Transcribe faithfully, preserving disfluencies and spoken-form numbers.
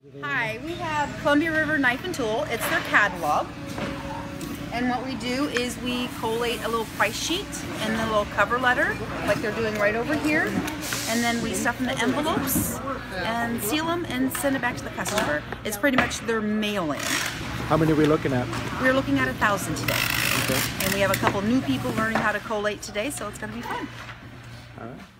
Hi, we have Columbia River Knife and Tool. It's their catalog. And what we do is we collate a little price sheet and the little cover letter, like they're doing right over here. And then we stuff in the envelopes and seal them and send it back to the customer. It's pretty much their mailing. How many are we looking at? We're looking at a thousand today. Okay. And we have a couple new people learning how to collate today, so it's going to be fun. All right.